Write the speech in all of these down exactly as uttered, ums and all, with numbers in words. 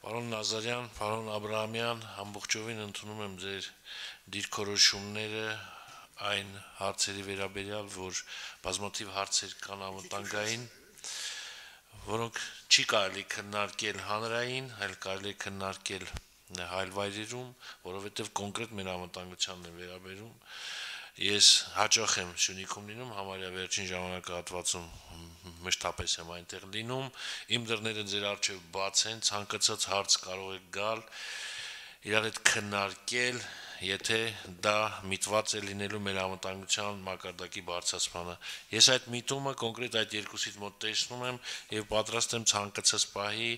Պարոն Նազարյան, պարոն Աբրահամյան, ամբողջովին ընդունում եմ ձեր դիրքորոշումները այն հարցերի վերաբերյալ, որ բազմաթիվ հարցեր կան անվտանգային, որոնք չի կարելի քննարկել հանրային, այլ կարելի է քննարկել այլ վայրերում, որովհետև կոնկրետ մեր անվտանգությանն է վերաբերում։ Ես հաճախ եմ Սյունիքում լինում, համարյա վերջին ժամանակահատվածում մշտապես եմ այնտեղ լինում, իմ դռները ձեր առջև բաց են, ցանկացած հարց կարող եք գալ, իրար հետ քննարկել, եթե դա միտված է լինելու մեր անվտանգության մակարդակի բարձրացմանը։ Ես այդ միտումը կոնկրետ այդ երկուսից մոտ տեսնում եմ եւ պատրաստ եմ ցանկացած պահի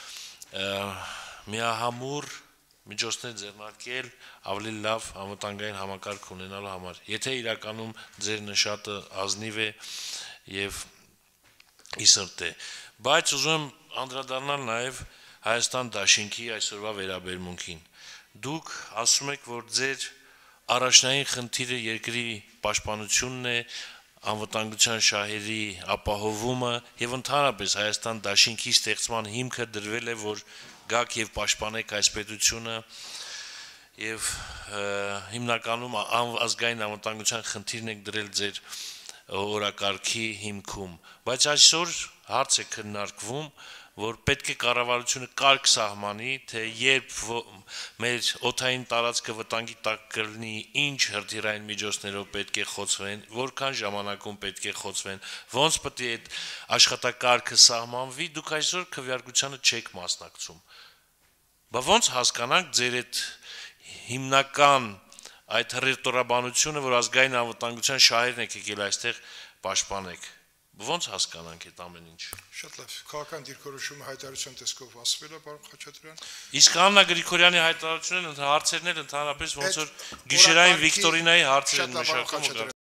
միահամուռ միջոցներ ձեռնարկել ավելի լավ անվտանգային համակարգ ունենալու համար։ Եթե իրականում ձեր նշատը ազնիվ է եւ իսրտ է, բայց ուզում եմ անդրադառնալ նաեւ Հայաստան դաշինքի այսօրվա վերաբերմունքին։ Դուք ասում եք, որ ձեր առաջնային խնդիրը երկրի պաշտպանությունն է, անվտանգության շահերի ապահովումը եւ ընդհանրապես Հայաստան դաշինքի ստեղծման հիմքը դրվել է, որ գաք եւ պաշտպանեք այս պետությունը եւ հիմնականում ազգային անվտանգության խնդիրն եք դրել ձեր օրակարգի հիմքում, բայց այսօր հարց է քննարկվում, որ պետք է կառավարությունը կարգ սահմանի, թե երբ մեր օդային տարածքը վտանգի տակ կլինի, ինչ հրթիռային միջոցներով պետք է խոցվեն, որքան ժամանակում պետք է խոցվեն, ոնց պետք է այդ աշխատակարգը սահմանվի, դուք այսօր քվեարկությանը չեք մասնակցում։ Բա ոնց հասկանանք ձեր այդ հիմնական այդ հռետորաբանությունը, որ ազգային անվտանգության շահերն եք եկել այստեղ պաշտպանեք։ Ոնց հասկանանք այդ ամեն ինչ։ Շատ լավ, քաղաքական դիրքորոշումը հայտարարության տեսքով ասվել է, պարոն Խաչատրյան։ Իսկ Աննա Գրիգորյանի հայտարարությունն հարցերն էլ ընդհանրապես ոնց որ գիշերային Վիկտորինայի հարցեր են մշակում։